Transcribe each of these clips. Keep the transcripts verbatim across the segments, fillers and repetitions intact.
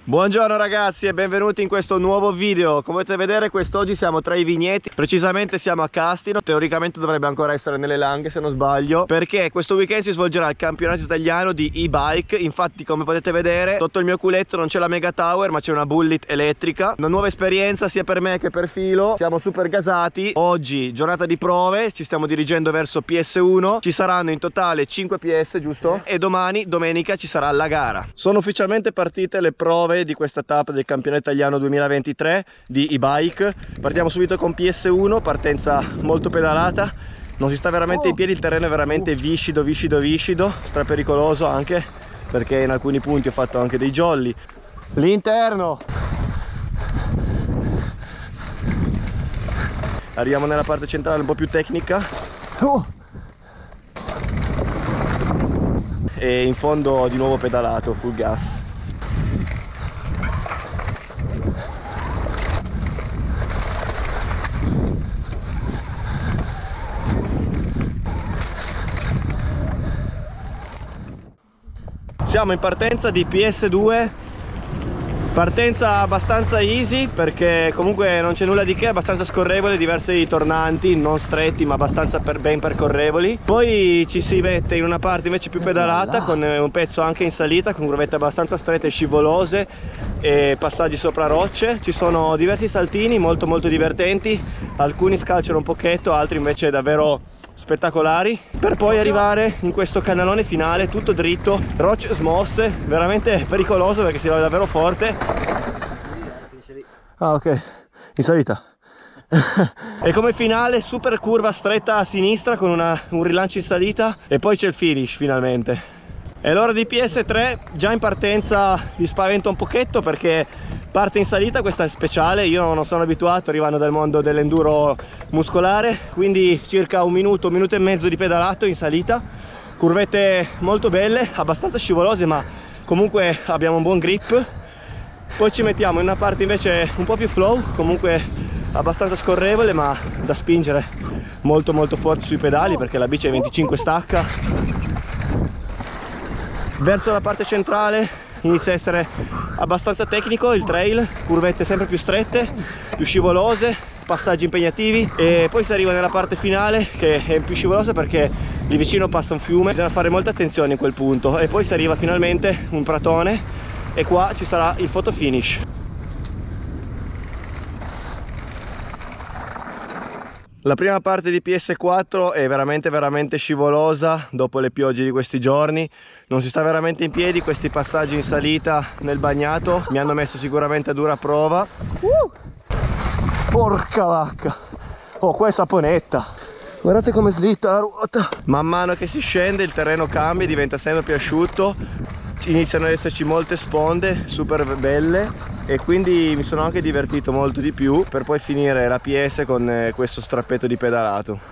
Buongiorno ragazzi e benvenuti in questo nuovo video. Come potete vedere quest'oggi siamo tra i vigneti, precisamente siamo a Castino. Teoricamente dovrebbe ancora essere nelle Langhe se non sbaglio, perché questo weekend si svolgerà il campionato italiano di e-bike. Infatti come potete vedere sotto il mio culetto non c'è la Mega Tower ma c'è una Bullet elettrica. Una nuova esperienza sia per me che per Filo, siamo super gasati. Oggi giornata di prove, ci stiamo dirigendo verso P S uno, ci saranno in totale cinque P S, giusto? E domani, domenica, ci sarà la gara. Sono ufficialmente partite le prove di questa tappa del campionato italiano duemilaventitré di e-bike. Partiamo subito con P S uno, partenza molto pedalata, non si sta veramente in piedi, il terreno è veramente viscido viscido viscido, stra pericoloso anche perché in alcuni punti ho fatto anche dei jolly. L'interno, arriviamo nella parte centrale un po' più tecnica e in fondo di nuovo pedalato, full gas. Siamo in partenza di P S due, partenza abbastanza easy perché comunque non c'è nulla di che, abbastanza scorrevole, diversi tornanti, non stretti ma abbastanza per ben percorrevoli. Poi ci si mette in una parte invece più pedalata con un pezzo anche in salita, con curvette abbastanza strette e scivolose e passaggi sopra rocce. Ci sono diversi saltini molto molto divertenti, alcuni scalciano un pochetto, altri invece davvero spettacolari, per poi arrivare in questo canalone finale tutto dritto, rocce smosse, veramente pericoloso perché si va davvero forte. Ah ok, in salita. E come finale super curva stretta a sinistra con una, un rilancio in salita e poi c'è il finish finalmente. E l'ora di P S tre già in partenza vi spaventa un pochetto perché parte in salita, questa è speciale, io non sono abituato, arrivando dal mondo dell'enduro muscolare, quindi circa un minuto, un minuto e mezzo di pedalato in salita, curvette molto belle, abbastanza scivolose ma comunque abbiamo un buon grip. Poi ci mettiamo in una parte invece un po' più flow, comunque abbastanza scorrevole ma da spingere molto molto forte sui pedali perché la bici è venticinque stacca. Verso la parte centrale inizia a essere abbastanza tecnico il trail, curvette sempre più strette, più scivolose, passaggi impegnativi e poi si arriva nella parte finale che è più scivolosa perché lì vicino passa un fiume, bisogna fare molta attenzione in quel punto e poi si arriva finalmente un pratone e qua ci sarà il photo finish. La prima parte di P S quattro è veramente veramente scivolosa dopo le piogge di questi giorni, non si sta veramente in piedi, questi passaggi in salita nel bagnato mi hanno messo sicuramente a dura prova. Uh! Porca vacca! Oh, qua è saponetta! Guardate come slitta la ruota! Man mano che si scende il terreno cambia, diventa sempre più asciutto, iniziano ad esserci molte sponde super belle e quindi mi sono anche divertito molto di più per poi finire la P S con questo strappetto di pedalato.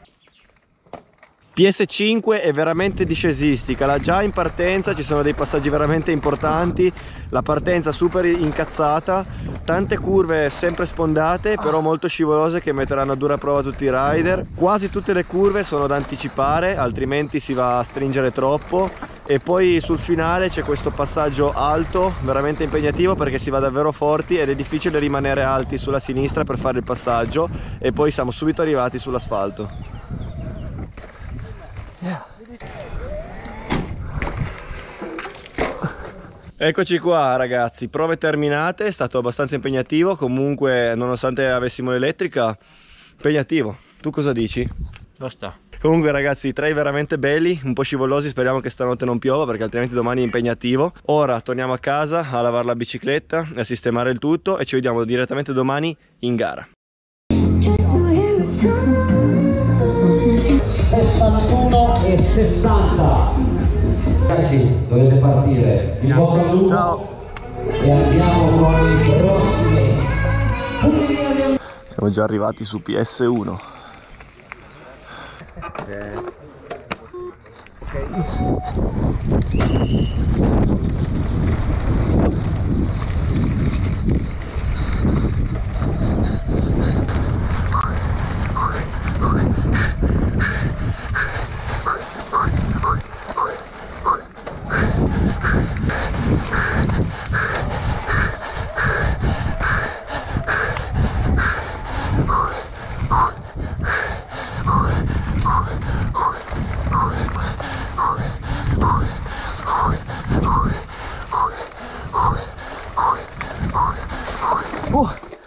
P S cinque è veramente discesistica, la già in partenza ci sono dei passaggi veramente importanti, la partenza super incazzata, tante curve sempre spondate però molto scivolose che metteranno a dura prova tutti i rider. Quasi tutte le curve sono da anticipare altrimenti si va a stringere troppo e poi sul finale c'è questo passaggio alto veramente impegnativo perché si va davvero forti ed è difficile rimanere alti sulla sinistra per fare il passaggio e poi siamo subito arrivati sull'asfalto. Yeah. Eccoci qua ragazzi, prove terminate, è stato abbastanza impegnativo, comunque nonostante avessimo l'elettrica, impegnativo. Tu cosa dici? Lo sta. Comunque ragazzi, trail veramente belli, un po' scivolosi, speriamo che stanotte non piova perché altrimenti domani è impegnativo. Ora torniamo a casa a lavare la bicicletta e a sistemare il tutto e ci vediamo direttamente domani in gara. sessantuno e sessanta. Ragazzi, dovete partire. In bocca al lupo. Ciao. E andiamo con i prossimi. Siamo già arrivati su P S uno. Okay. Uh.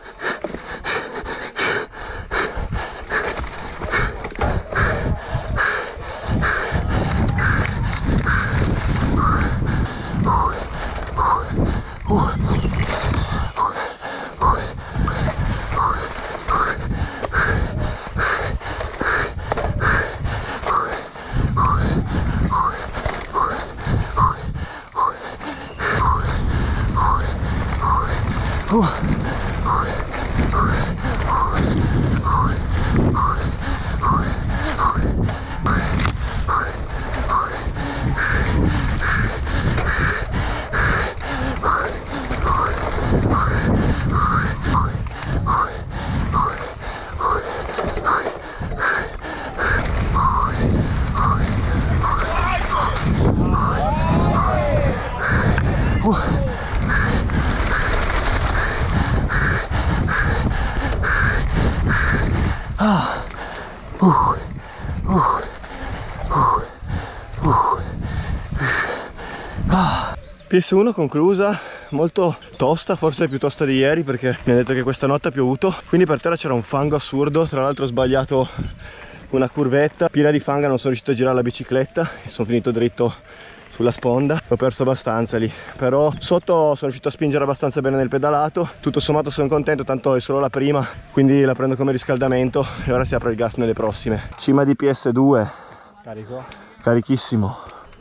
Ah. Uh. Uh. Uh. Uh. Ah. P S uno conclusa, molto tosta, forse più tosta di ieri perché mi ha detto che questa notte ha piovuto, quindi per terra c'era un fango assurdo, tra l'altro ho sbagliato una curvetta piena di fango, non sono riuscito a girare la bicicletta e sono finito dritto sulla sponda, ho perso abbastanza lì, però sotto sono riuscito a spingere abbastanza bene nel pedalato, tutto sommato sono contento, tanto è solo la prima, quindi la prendo come riscaldamento e ora si apre il gas nelle prossime. Cima di P S due, carico, carichissimo.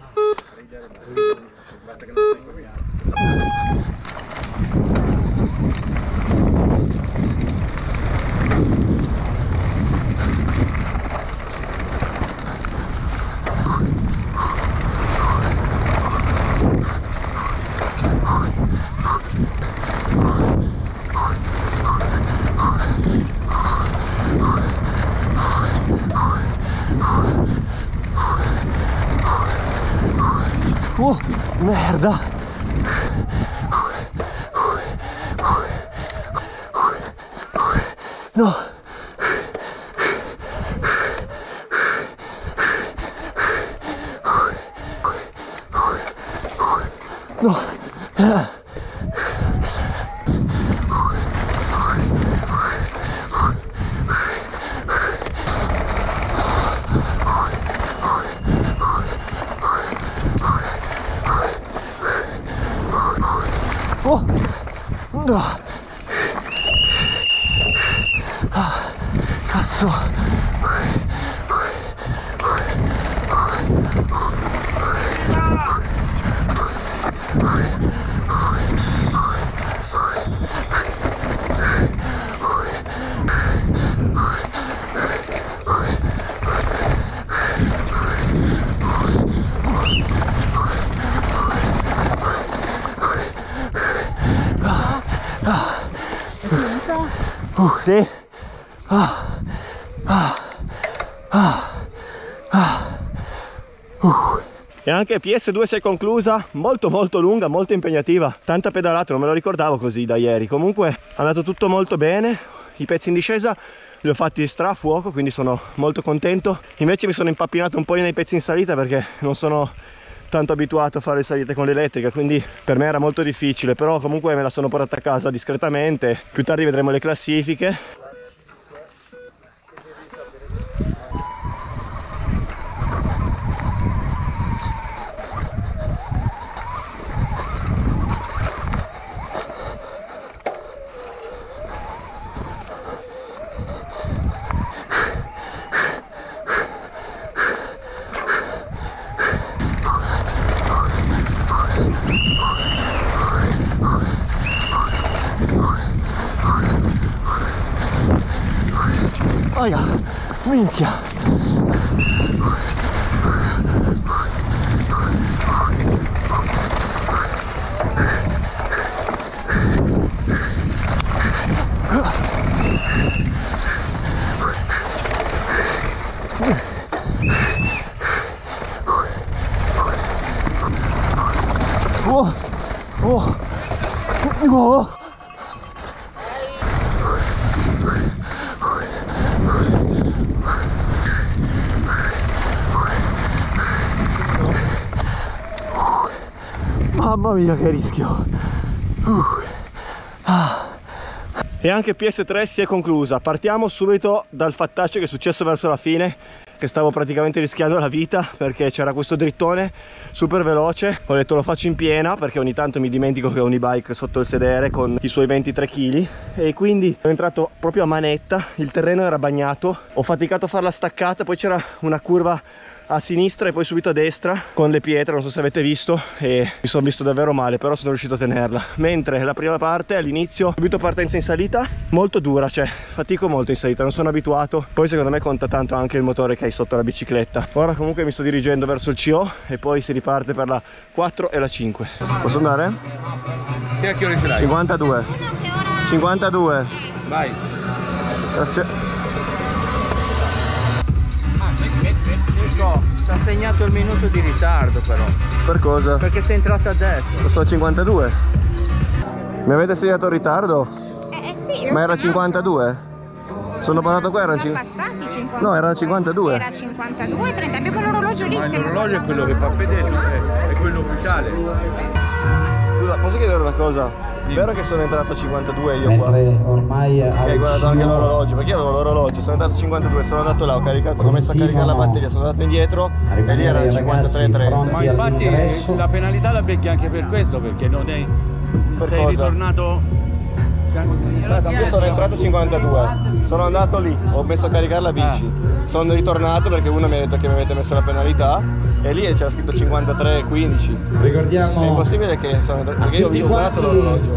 Oh, merda! No! No! Ah. Oh! No! Ah, cazzo! Uh, sì. Ah, ah, ah, ah. Uh. E anche P S due si è conclusa, molto molto lunga, molto impegnativa, tanta pedalata, non me lo ricordavo così da ieri. Comunque è andato tutto molto bene, i pezzi in discesa li ho fatti stra a fuoco, quindi sono molto contento. Invece mi sono impappinato un po' nei pezzi in salita perché non sono tanto abituato a fare salite con l'elettrica, quindi per me era molto difficile, però comunque me la sono portata a casa discretamente. Più tardi vedremo le classifiche. Aia, minchia! Oh! Oh! Oh! Mamma mia che rischio! Uh. Ah. E anche P S tre si è conclusa. Partiamo subito dal fattaccio che è successo verso la fine, che stavo praticamente rischiando la vita perché c'era questo drittone super veloce. Ho detto lo faccio in piena perché ogni tanto mi dimentico che ho un e-bike sotto il sedere con i suoi ventitré chili, e quindi sono entrato proprio a manetta. Il terreno era bagnato, ho faticato a fare la staccata, poi c'era una curva a sinistra e poi subito a destra con le pietre, non so se avete visto, e mi sono visto davvero male, però sono riuscito a tenerla. Mentre la prima parte all'inizio subito partenza in salita molto dura, cioè fatico molto in salita, non sono abituato. Poi secondo me conta tanto anche il motore che hai sotto la bicicletta. Ora comunque mi sto dirigendo verso il C O e poi si riparte per la quattro e la cinque. Posso andare? Che ore sarai? cinquantadue cinquantadue. Vai. Grazie. Ci ha segnato il minuto di ritardo però. Per cosa? Perché sei entrato adesso. Lo so, cinquantadue. Mi avete segnato il ritardo? Eh, eh sì. Ma era cinquantadue? Sono passato qua, erano Sono cinquantadue. passati cinquantadue. No, era cinquantadue. Era cinquantadue e trenta. Abbiamo l'orologio lì. Ma stiamo l'orologio è guardando. quello che fa fedele, è, è quello ufficiale. Scusa, posso chiedere una cosa? Vero che sono entrato a cinquantadue io qua? Mentre ormai Che hai guardato anche l'orologio, perché io avevo l'orologio, sono andato a cinquantadue, sono andato là, ho caricato, ho messo a caricare la batteria, sono andato indietro e lì erano cinquantatré trenta. Ma infatti la penalità la becchi anche per questo, perché non è. Per sei cosa? ritornato. Io sono entrato a cinquantadue, sono andato lì, ho messo a caricare la bici, sono ritornato perché uno mi ha detto che mi avete messo la penalità e lì c'era scritto cinquantatré quindici. Ricordiamo È impossibile che sono entrato, perché io ho guardato l'orologio.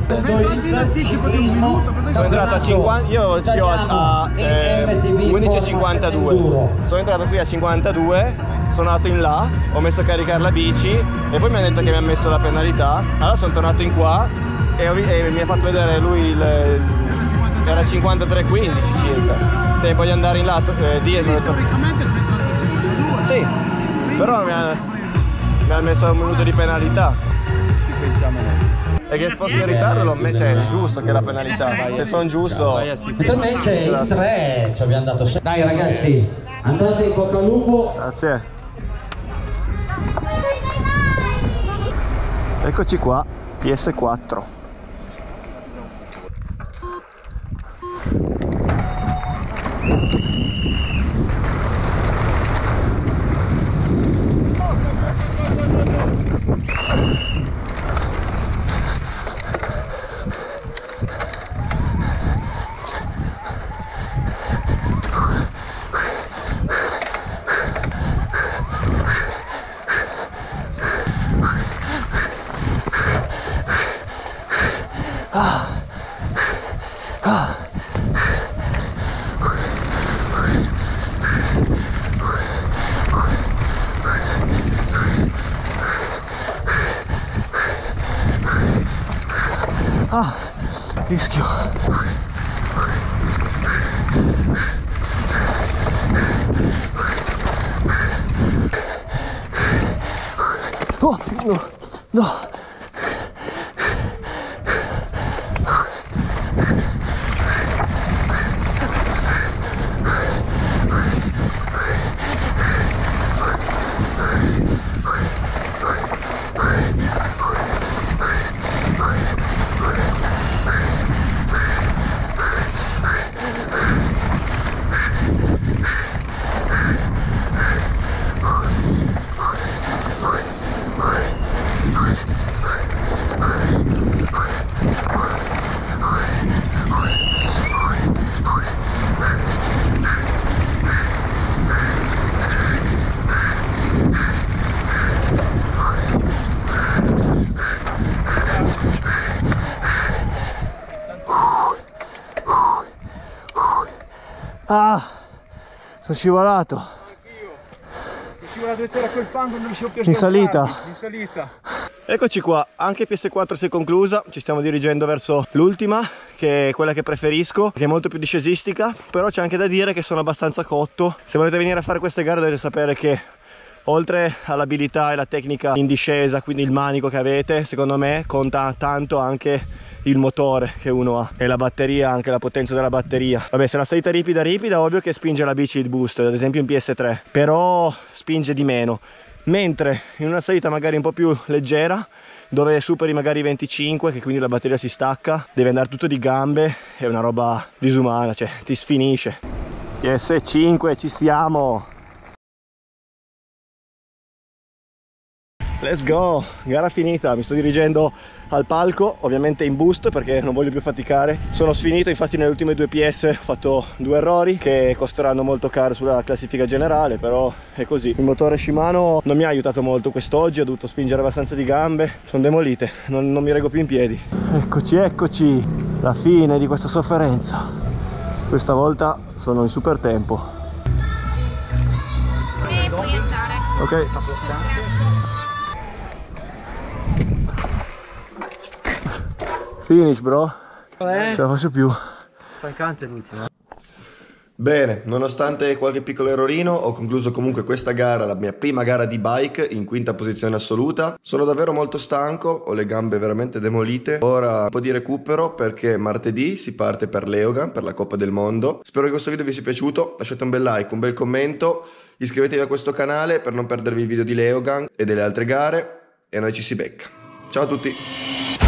Sono entrato a cinquanta, io ci ho a eh, undici e cinquantadue, sono entrato qui a cinquantadue, sono andato in là, ho messo a caricare la bici e poi mi ha detto che mi ha messo la penalità, allora sono tornato in qua e, ho, e mi ha fatto vedere lui il, era cinquantatré quindici circa, tempo di andare in là eh, dietro. Storicamente sei entrato a cinquantadue. Sì, però mi ha, mi ha messo un minuto di penalità. Ci pensiamo noi. E che fosse in ritardo l'ho messo, cioè è giusto che la penalità, se sono giusto. Mentre invece in tre ci abbiamo dato sei. Dai ragazzi, andate in bocca al lupo. Grazie. Eccoci qua, P S quattro. Ah. Ah. Ah, rischio. Oh, no, no. Ah, sono scivolato. Sono scivolato dove c'era quel fango, non riuscivo più a In salita. In salita. Eccoci qua, anche P S quattro si è conclusa, ci stiamo dirigendo verso l'ultima, che è quella che preferisco, che è molto più discesistica, però c'è anche da dire che sono abbastanza cotto. Se volete venire a fare queste gare dovete sapere che oltre all'abilità e la tecnica in discesa, quindi il manico che avete, secondo me conta tanto anche il motore che uno ha e la batteria, anche la potenza della batteria. Vabbè, se la salita ripida ripida, ovvio che spinge la bici il boost, ad esempio in P S tre, però spinge di meno. Mentre in una salita magari un po' più leggera dove superi magari i venticinque, che quindi la batteria si stacca, devi andare tutto di gambe, è una roba disumana, cioè ti sfinisce. P S cinque, ci siamo! Let's go! Gara finita, mi sto dirigendo al palco, ovviamente in boost perché non voglio più faticare. Sono sfinito, infatti nelle ultime due P S ho fatto due errori che costeranno molto caro sulla classifica generale, però è così. Il motore Shimano non mi ha aiutato molto quest'oggi, ho dovuto spingere abbastanza di gambe, sono demolite, non, non mi reggo più in piedi. Eccoci, eccoci, la fine di questa sofferenza. Questa volta sono in super tempo. E puoi andare. Ok. Finish, bro. Eh? Ce la faccio più. Stancante l'ultima. Bene, nonostante qualche piccolo errorino, ho concluso comunque questa gara, la mia prima gara di bike, in quinta posizione assoluta. Sono davvero molto stanco, ho le gambe veramente demolite. Ora un po' di recupero perché martedì si parte per Leogan, per la Coppa del Mondo. Spero che questo video vi sia piaciuto, lasciate un bel like, un bel commento, iscrivetevi a questo canale per non perdervi i video di Leogan e delle altre gare e noi ci si becca. Ciao a tutti!